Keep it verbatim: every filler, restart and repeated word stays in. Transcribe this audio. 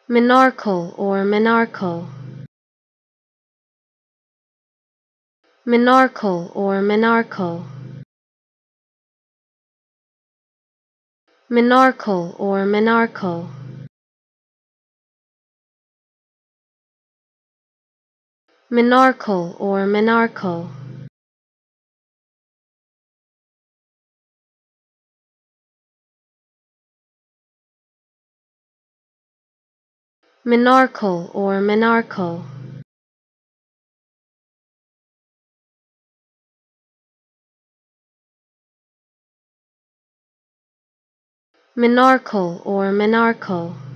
Monarchal or monarchal. Monarchal or monarchal. Monarchal or monarchal. Monarchal or monarchal. Monarchal or monarchal. Monarchal or monarchal.